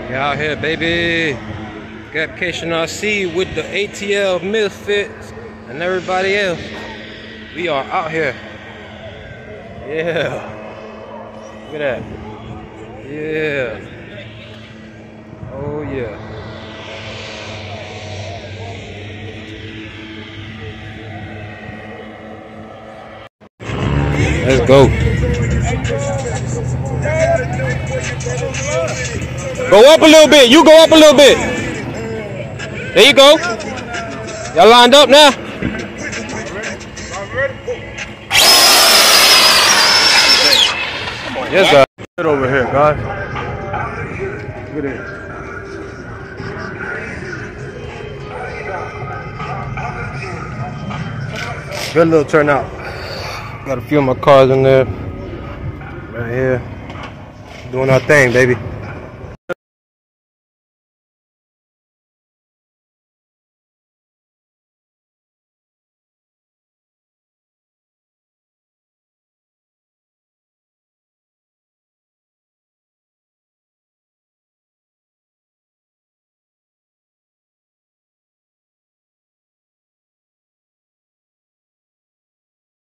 We out here, baby. Gapcation RC with the ATL Misfits and everybody else. We are out here. Yeah. Look at that. Yeah. Oh yeah. Let's go. Go up a little bit. You go up a little bit. There you go. Y'all lined up now? Yes, sir. Get over here, guys. Look at this. Good little turnout. Got a few of my cars in there. Right here. Doing our thing, baby.